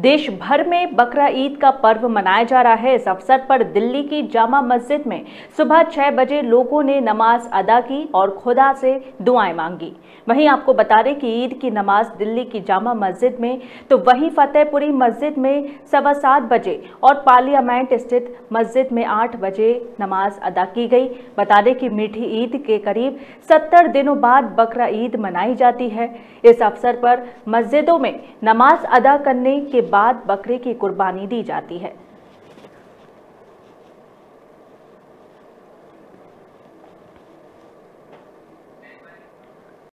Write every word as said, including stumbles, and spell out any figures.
देश भर में बकरा ईद का पर्व मनाया जा रहा है। इस अवसर पर दिल्ली की जामा मस्जिद में सुबह छह बजे लोगों ने नमाज अदा की और खुदा से दुआएं मांगी। वहीं आपको बता दें कि ईद की नमाज दिल्ली की जामा मस्जिद में, तो वहीं फतेहपुरी मस्जिद में सवा सात बजे और पार्लियामेंट स्थित मस्जिद में आठ बजे नमाज अदा की गई। बता दें कि मीठी ईद के करीब सत्तर दिनों बाद बकरा ईद मनाई जाती है। इस अवसर पर मस्जिदों में नमाज अदा करने के बाद बकरे की कुर्बानी दी जाती है।